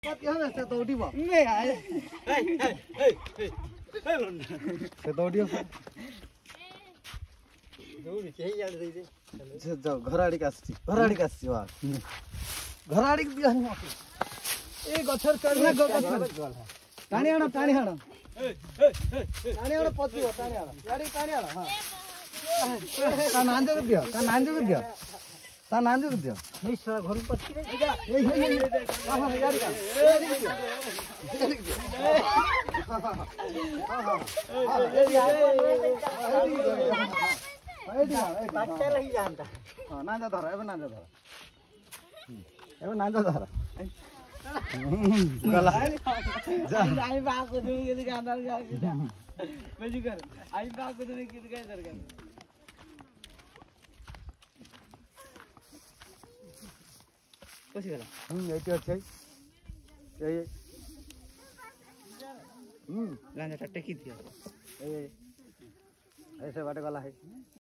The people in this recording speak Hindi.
पति हमें से तो उठीबो नहीं आए से तो उठियो दौड़ी चही जाड़ दे दे से जाओ घर आड़ी का आसी वा घर आड़ी दिया हम ए गछर चढ़ना गछर टाणी आना टाणी आना पति हो टाणी आना यारी टाणी आना हां ता नांदे को दियो ता नांदे को दियो नहीं सर घर पति ए हां यारी का बच्चा रही जानता हां नांदा धर एबे नांदा धर गला जा आई बाप को दूर के अंदर जा मजी कर आई बाप को दूर के इधर कर कोसी गला एटी अच्छे ए लांजा टट्टे की दिया ऐसे बाटे गला है